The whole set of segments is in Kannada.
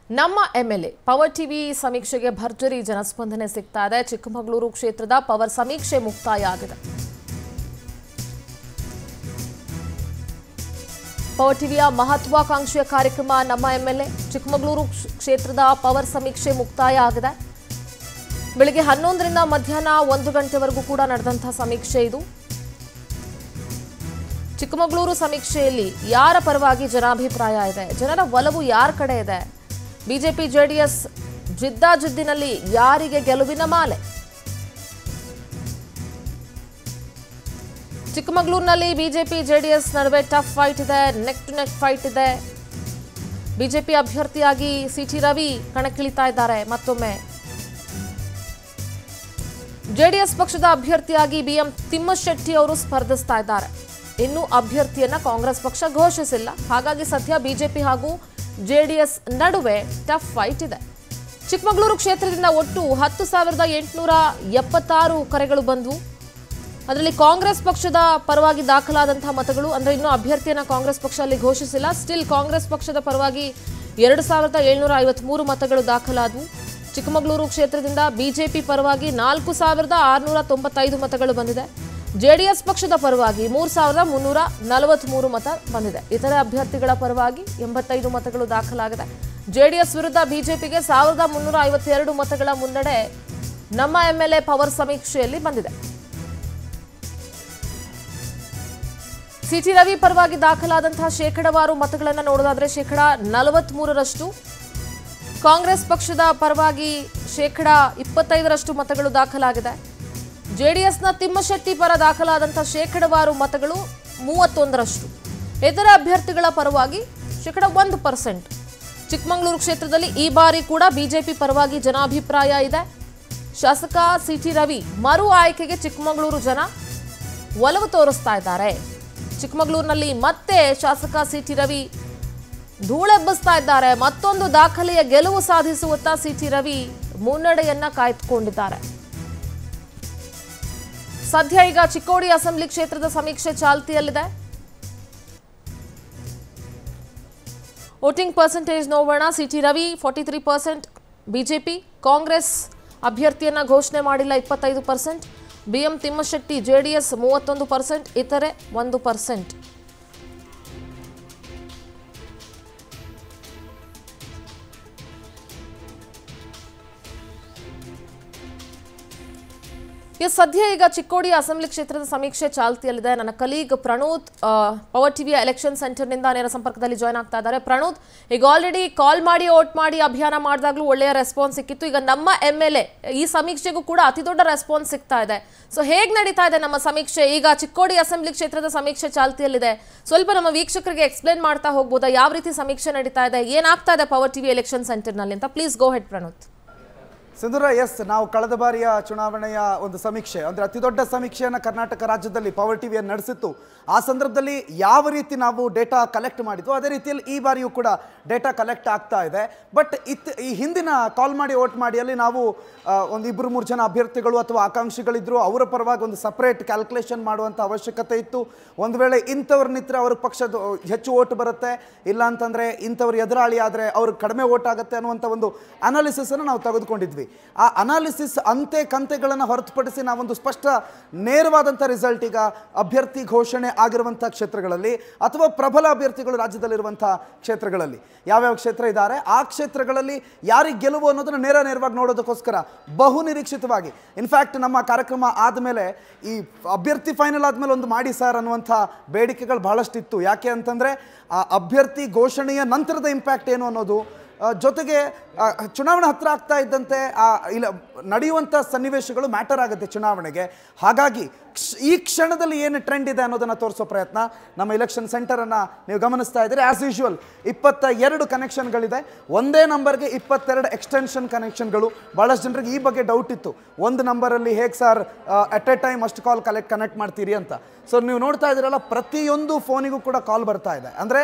ನಮ್ಮ ಎಂಎಲ್ಎ ಪವರ್ ಟಿವಿ ಸಮೀಕ್ಷೆಗೆ ಭರ್ಜರಿ ಜನಸ್ಪಂದನೆ ಸಿಗ್ತಾ ಇದೆ. ಚಿಕ್ಕಮಗಳೂರು ಕ್ಷೇತ್ರದ ಪವರ್ ಸಮೀಕ್ಷೆ ಮುಕ್ತಾಯ ಆಗಿದೆ. ಪವರ್ ಟಿವಿಯ ಮಹತ್ವಾಕಾಂಕ್ಷೆಯ ಕಾರ್ಯಕ್ರಮ ನಮ್ಮ ಎಂಎಲ್ಎ ಚಿಕ್ಕಮಗಳೂರು ಕ್ಷೇತ್ರದ ಪವರ್ ಸಮೀಕ್ಷೆ ಮುಕ್ತಾಯ ಆಗಿದೆ. ಬೆಳಗ್ಗೆ 11ರಿಂದ ಮಧ್ಯಾಹ್ನ 1 ಗಂಟೆವರೆಗೂ ಕೂಡ ನಡೆದಂತಹ ಸಮೀಕ್ಷೆ ಇದು. ಚಿಕ್ಕಮಗಳೂರು ಸಮೀಕ್ಷೆಯಲ್ಲಿ ಯಾರ ಪರವಾಗಿ ಜನಾಭಿಪ್ರಾಯ ಇದೆ, ಜನರ ಒಲವು ಯಾರ ಕಡೆ ಇದೆ, ಬಿಜೆಪಿ ಜೆಡಿಎಸ್ ಜಿದ್ದಾಜಿದ್ದಿನಲ್ಲಿ ಯಾರಿಗೆ ಗೆಲುವಿನ ಮಾಲೆ. ಚಿಕ್ಕಮಗಳೂರಿನಲ್ಲಿ ಬಿಜೆಪಿ ಜೆಡಿಎಸ್ ನಡುವೆ ಟಫ್ ಫೈಟ್ ಇದೆ, ನೆಕ್ ಟು ನೆಕ್ ಫೈಟ್ ಇದೆ. ಬಿಜೆಪಿ ಅಭ್ಯರ್ಥಿಯಾಗಿ ಸಿಟಿ ರವಿ ಕಣಕ್ಕಿಳಿತಾ ಇದ್ದಾರೆ. ಮತ್ತೊಮ್ಮೆ ಜೆಡಿಎಸ್ ಪಕ್ಷದ ಅಭ್ಯರ್ಥಿಯಾಗಿ ಬಿಎಂ ತಿಮ್ಮಶೆಟ್ಟಿ ಅವರು ಸ್ಪರ್ಧಿಸ್ತಾ ಇದ್ದಾರೆ. ಇನ್ನು ಅಭ್ಯರ್ಥಿಯನ್ನ ಕಾಂಗ್ರೆಸ್ ಪಕ್ಷ ಘೋಷಿಸಿಲ್ಲ. ಹಾಗಾಗಿ ಸದ್ಯ ಬಿಜೆಪಿ ಹಾಗೂ ಜೆಡಿಎಸ್ ನಡುವೆ ಟಫ್ ಫೈಟ್ ಇದೆ. ಚಿಕ್ಕಮಗಳೂರು ಕ್ಷೇತ್ರದಿಂದ ಒಟ್ಟು 10,876 ಕರೆಗಳು ಬಂದವು. ಅದರಲ್ಲಿ ಕಾಂಗ್ರೆಸ್ ಪಕ್ಷದ ಪರವಾಗಿ ದಾಖಲಾದಂತಹ ಮತಗಳು, ಅಂದ್ರೆ ಇನ್ನು ಅಭ್ಯರ್ಥಿಯನ್ನ ಕಾಂಗ್ರೆಸ್ ಪಕ್ಷ ಅಲ್ಲಿ ಘೋಷಿಸಿಲ್ಲ. ಸ್ಟಿಲ್ ಕಾಂಗ್ರೆಸ್ ಪಕ್ಷದ ಪರವಾಗಿ 2,753 ಮತಗಳು ದಾಖಲಾದವು. ಚಿಕ್ಕಮಗಳೂರು ಕ್ಷೇತ್ರದಿಂದ ಬಿಜೆಪಿ ಪರವಾಗಿ 4,695 ಮತಗಳು ಬಂದಿದೆ. ಜೆಡಿಎಸ್ ಪಕ್ಷದ ಪರವಾಗಿ 3,343 ಮತ ಬಂದಿದೆ. ಇತರೆ ಅಭ್ಯರ್ಥಿಗಳ ಪರವಾಗಿ 85 ಮತಗಳು ದಾಖಲಾಗಿದೆ. ಜೆಡಿಎಸ್ ವಿರುದ್ಧ ಬಿಜೆಪಿಗೆ 1,352 ಮತಗಳ ಮುನ್ನಡೆ ನಮ್ಮ ಎಂಎಲ್ಎ ಪವರ್ ಸಮೀಕ್ಷೆಯಲ್ಲಿ ಬಂದಿದೆ. ಸಿಟಿ ರವಿ ಪರವಾಗಿ ದಾಖಲಾದಂತಹ ಶೇಕಡವಾರು ಮತಗಳನ್ನು ನೋಡೋದಾದ್ರೆ 43%, ಕಾಂಗ್ರೆಸ್ ಪಕ್ಷದ ಪರವಾಗಿ 25% ಮತಗಳು ದಾಖಲಾಗಿದೆ. ಜೆಡಿಎಸ್ನ ತಿಮ್ಮಶೆಟ್ಟಿ ಪರ ದಾಖಲಾದಂತಹ ಶೇಕಡವಾರು ಮತಗಳು 31%. ಇತರ ಅಭ್ಯರ್ಥಿಗಳ ಪರವಾಗಿ 1%. ಚಿಕ್ಕಮಗಳೂರು ಕ್ಷೇತ್ರದಲ್ಲಿ ಈ ಬಾರಿ ಕೂಡ ಬಿಜೆಪಿ ಪರವಾಗಿ ಜನಾಭಿಪ್ರಾಯ ಇದೆ. ಶಾಸಕ ಸಿಟಿ ರವಿ ಮರು ಆಯ್ಕೆಗೆ ಚಿಕ್ಕಮಗಳೂರು ಜನ ಒಲವು ತೋರಿಸ್ತಾ ಇದ್ದಾರೆ. ಚಿಕ್ಕಮಗಳೂರಿನಲ್ಲಿ ಮತ್ತೆ ಶಾಸಕ ಸಿಟಿ ರವಿ ಧೂಳೆಬ್ಬಿಸ್ತಾ ಇದ್ದಾರೆ. ಮತ್ತೊಂದು ದಾಖಲೆಯ ಗೆಲುವು ಸಾಧಿಸುವತ್ತ ಸಿಟಿ ರವಿ ಮುನ್ನಡೆಯನ್ನ ಕಾಯ್ದುಕೊಂಡಿದ್ದಾರೆ. ಸದ್ಯ ಈಗ ಚಿಕ್ಕೋಡಿ ಅಸೆಂಬ್ಲಿ ಕ್ಷೇತ್ರದ ಸಮೀಕ್ಷೆ ಚಾಲ್ತಿಯಲ್ಲಿದೆ. ವೋಟಿಂಗ್ ಪರ್ಸೆಂಟೇಜ್ ನೋಡೋಣ. CT Ravi 43%, BJP. ಕಾಂಗ್ರೆಸ್ ಅಭ್ಯರ್ಥಿಯನ್ನ ಘೋಷಣೆ ಮಾಡಿಲ್ಲ 25%, ಬಿಎಂ ತಿಮ್ಮಶೆಟ್ಟಿ ಜೆಡಿಎಸ್ 31%, ಇತರೆ 1%. ಸದ್ಯ ಈಗ ಚಿಕ್ಕೋಡಿ ಅಸೆಂಬ್ಲಿ ಕ್ಷೇತ್ರದ ಸಮೀಕ್ಷೆ ಚಾಲ್ತಿಯಲ್ಲಿದೆ. ನನ್ನ ಕಲೀಗ್ ಪ್ರಣೂತ್ ಪವರ್ ಟಿವಿಯ ಎಲೆಕ್ಷನ್ ಸೆಂಟರ್ನಿಂದ ನೇರ ಸಂಪರ್ಕದಲ್ಲಿ ಜಾಯ್ನ್ ಆಗ್ತಾ ಇದ್ದಾರೆ. ಪ್ರಣೂತ್, ಈಗ ಆಲ್ರೆಡಿ ಕಾಲ್ ಮಾಡಿ ವೋಟ್ ಮಾಡಿ ಅಭಿಯಾನ ಮಾಡಿದಾಗಲೂ ಒಳ್ಳೆಯ ರೆಸ್ಪಾನ್ಸ್ ಸಿಕ್ಕಿತ್ತು. ಈಗ ನಮ್ಮ ಎಂಎಲ್ಎ ಈ ಸಮೀಕ್ಷೆಗೂ ಕೂಡ ಅತಿ ದೊಡ್ಡ ರೆಸ್ಪಾನ್ಸ್ ಸಿಗ್ತಾ ಇದೆ. ಸೊ ಹೇಗೆ ನಡೀತಾ ಇದೆ ನಮ್ಮ ಸಮೀಕ್ಷೆ? ಈಗ ಚಿಕ್ಕೋಡಿ ಅಸೆಂಬ್ಲಿ ಕ್ಷೇತ್ರದ ಸಮೀಕ್ಷೆ ಚಾಲ್ತಿಯಲ್ಲಿದೆ. ಸ್ವಲ್ಪ ನಮ್ಮ ವೀಕ್ಷಕರಿಗೆ ಎಕ್ಸ್ಪ್ಲೇನ್ ಮಾಡ್ತಾ ಹೋಗ್ಬೋದಾ ಯಾವ ರೀತಿ ಸಮೀಕ್ಷೆ ನಡೀತಾ ಇದೆ, ಏನಾಗ್ತಾ ಇದೆ ಪವರ್ ಟಿವಿ ಎಲೆಕ್ಷನ್ ಸೆಂಟರ್ನಲ್ಲಿ ಅಂತ? Please go ahead Pranuth. Sindhura, yes, ನಾವು ಕಳೆದ ಬಾರಿಯ ಚುನಾವಣೆಯ ಒಂದು ಸಮೀಕ್ಷೆ ಅಂದರೆ ಅತಿ ದೊಡ್ಡ ಸಮೀಕ್ಷೆಯನ್ನು ಕರ್ನಾಟಕ ರಾಜ್ಯದಲ್ಲಿ ಪವರ್ ಟಿವಿಯನ್ನು ನಡೆಸಿತ್ತು. ಆ ಸಂದರ್ಭದಲ್ಲಿ ಯಾವ ರೀತಿ ನಾವು ಡೇಟಾ ಕಲೆಕ್ಟ್ ಮಾಡಿದ್ವು ಅದೇ ರೀತಿಯಲ್ಲಿ ಈ ಬಾರಿಯೂ ಕೂಡ ಡೇಟಾ ಕಲೆಕ್ಟ್ ಆಗ್ತಾ ಇದೆ. ಬಟ್ ಈ ಹಿಂದಿನ ಕಾಲ್ ಮಾಡಿ ವೋಟ್ ಮಾಡಿಯಲ್ಲಿ ನಾವು ಒಂದು 2-3 ಜನ ಅಭ್ಯರ್ಥಿಗಳು ಅಥವಾ ಆಕಾಂಕ್ಷಿಗಳಿದ್ರು, ಅವರ ಪರವಾಗಿ ಒಂದು ಸಪ್ರೇಟ್ ಕ್ಯಾಲ್ಕುಲೇಷನ್ ಮಾಡುವಂಥ ಅವಶ್ಯಕತೆ ಇತ್ತು. ಒಂದು ವೇಳೆ ಇಂಥವ್ರು ನಿಂತರೆ ಅವ್ರ ಪಕ್ಷದ ಹೆಚ್ಚು ಓಟ್ ಬರುತ್ತೆ, ಇಲ್ಲ ಅಂತಂದರೆ ಇಂಥವ್ರು ಎದುರಾಳಿ ಆದರೆ ಅವ್ರಿಗೆ ಕಡಿಮೆ ಓಟ್ ಆಗುತ್ತೆ ಅನ್ನುವಂಥ ಒಂದು ಅನಾಲಿಸಿಸನ್ನು ನಾವು ತೆಗೆದುಕೊಂಡಿದ್ವಿ. ಆ ಅನಾಲಿಸಿಸ್ ಕಂತೆಗಳನ್ನು ಹೊರತುಪಡಿಸಿ ನಾವೊಂದು ಸ್ಪಷ್ಟ ನೇರವಾದಂಥ ರಿಸಲ್ಟ್ ಈಗ ಅಭ್ಯರ್ಥಿ ಘೋಷಣೆ ಆಗಿರುವಂಥ ಕ್ಷೇತ್ರಗಳಲ್ಲಿ ಅಥವಾ ಪ್ರಬಲ ಅಭ್ಯರ್ಥಿಗಳು ರಾಜ್ಯದಲ್ಲಿರುವಂಥ ಕ್ಷೇತ್ರಗಳಲ್ಲಿ ಯಾವ್ಯಾವ ಕ್ಷೇತ್ರ ಇದ್ದಾರೆ ಆ ಕ್ಷೇತ್ರಗಳಲ್ಲಿ ಯಾರಿಗೆ ಗೆಲುವು ಅನ್ನೋದನ್ನು ನೇರವಾಗಿ ನೋಡೋದಕ್ಕೋಸ್ಕರ ಬಹು ನಿರೀಕ್ಷಿತವಾಗಿ, ಇನ್ಫ್ಯಾಕ್ಟ್ ನಮ್ಮ ಕಾರ್ಯಕ್ರಮ ಆದಮೇಲೆ ಈ ಅಭ್ಯರ್ಥಿ ಫೈನಲ್ ಆದಮೇಲೆ ಒಂದು ಮಾಡಿ ಸರ್ ಅನ್ನುವಂಥ ಬೇಡಿಕೆಗಳು ಬಹಳಷ್ಟಿತ್ತು. ಯಾಕೆ ಅಂತಂದರೆ ಆ ಅಭ್ಯರ್ಥಿ ಘೋಷಣೆಯ ನಂತರದ ಇಂಪ್ಯಾಕ್ಟ್ ಏನು ಅನ್ನೋದು, ಜೊತೆಗೆ ಚುನಾವಣೆ ಹತ್ತಿರ ಆಗ್ತಾ ಇದ್ದಂತೆ ಇಲ್ಲ ನಡೆಯುವಂಥ ಸನ್ನಿವೇಶಗಳು ಮ್ಯಾಟರ್ ಆಗುತ್ತೆ ಚುನಾವಣೆಗೆ. ಹಾಗಾಗಿ ಈ ಕ್ಷಣದಲ್ಲಿ ಏನು ಟ್ರೆಂಡ್ ಇದೆ ಅನ್ನೋದನ್ನು ತೋರಿಸೋ ಪ್ರಯತ್ನ ನಮ್ಮ ಎಲೆಕ್ಷನ್ ಸೆಂಟರನ್ನು ನೀವು ಗಮನಿಸ್ತಾ ಇದ್ದೀರಿ. ಆ್ಯಸ್ ಯೂಶುವಲ್ 22 ಕನೆಕ್ಷನ್ಗಳಿದೆ. ಒಂದೇ ನಂಬರ್ಗೆ 22 ಎಕ್ಸ್ಟೆನ್ಷನ್ ಕನೆಕ್ಷನ್ಗಳು. ಭಾಳಷ್ಟು ಜನರಿಗೆ ಈ ಬಗ್ಗೆ ಡೌಟ್ ಇತ್ತು, ಒಂದು ನಂಬರಲ್ಲಿ ಹೇಗೆ ಸರ್ ಅಟ್ ಎ ಟೈಮ್ ಅಷ್ಟು ಕಾಲ್ ಕನೆಕ್ಟ್ ಮಾಡ್ತೀರಿ ಅಂತ. ಸೊ ನೀವು ನೋಡ್ತಾ ಇದ್ದೀರಲ್ಲ, ಪ್ರತಿಯೊಂದು ಫೋನಿಗೂ ಕೂಡ ಕಾಲ್ ಬರ್ತಾ ಇದೆ. ಅಂದರೆ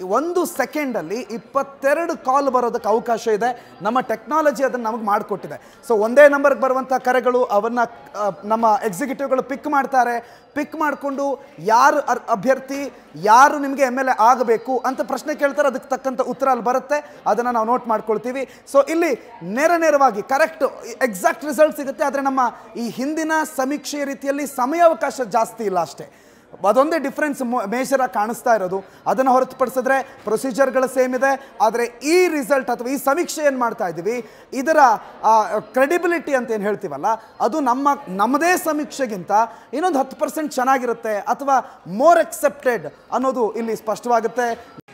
1 ಸೆಕೆಂಡಲ್ಲಿ 22 ಕಾಲ್ ಬರೋದಕ್ಕೆ ಅವಕಾಶ ಇದೆ. ನಮ್ಮ ಟೆಕ್ನಾಲಜಿ ಅದನ್ನು ನಮಗೆ ಮಾಡಿಕೊಟ್ಟಿದೆ. ಸೊ ಒಂದೇ ಇದೇ ನಂಬರ್ಗೆ ಬರುವಂಥ ಕರೆಗಳು ಅವನ್ನ ನಮ್ಮ ಎಕ್ಸಿಕ್ಯೂಟಿವ್ಗಳು ಪಿಕ್ ಮಾಡ್ತಾರೆ. ಪಿಕ್ ಮಾಡಿಕೊಂಡು ಯಾರು ಅಭ್ಯರ್ಥಿ, ಯಾರು ನಿಮಗೆ MLA ಆಗಬೇಕು ಅಂತ ಪ್ರಶ್ನೆ ಕೇಳ್ತಾರೆ. ಅದಕ್ಕೆ ತಕ್ಕಂಥ ಉತ್ತರ ಅಲ್ಲಿ ಬರುತ್ತೆ, ಅದನ್ನು ನಾವು ನೋಟ್ ಮಾಡ್ಕೊಳ್ತೀವಿ. ಸೊ ಇಲ್ಲಿ ನೇರವಾಗಿ ಕರೆಕ್ಟ್ ಎಕ್ಸಾಕ್ಟ್ ರಿಸಲ್ಟ್ ಸಿಗುತ್ತೆ. ಆದರೆ ನಮ್ಮ ಈ ಹಿಂದಿನ ಸಮೀಕ್ಷೆಯ ರೀತಿಯಲ್ಲಿ ಸಮಯಾವಕಾಶ ಜಾಸ್ತಿ ಇಲ್ಲ ಅಷ್ಟೇ. ಅದೊಂದೇ ಡಿಫ್ರೆನ್ಸ್ ಮೇಜರಾಗಿ ಕಾಣಿಸ್ತಾ ಇರೋದು. ಅದನ್ನು ಹೊರತುಪಡಿಸಿದ್ರೆ ಪ್ರೊಸೀಜರ್ಗಳು ಸೇಮ್ ಇದೆ. ಆದರೆ ಈ ರಿಸಲ್ಟ್ ಅಥವಾ ಈ ಸಮೀಕ್ಷೆ ಏನು ಮಾಡ್ತಾ ಇದ್ದೀವಿ, ಇದರ ಕ್ರೆಡಿಬಿಲಿಟಿ ಅಂತ ಏನು ಹೇಳ್ತೀವಲ್ಲ, ಅದು ನಮ್ಮದೇ ಸಮೀಕ್ಷೆಗಿಂತ ಇನ್ನೊಂದು 10% ಚೆನ್ನಾಗಿರುತ್ತೆ ಅಥವಾ ಮೋರ್ ಎಕ್ಸೆಪ್ಟೆಡ್ ಅನ್ನೋದು ಇಲ್ಲಿ ಸ್ಪಷ್ಟವಾಗುತ್ತೆ.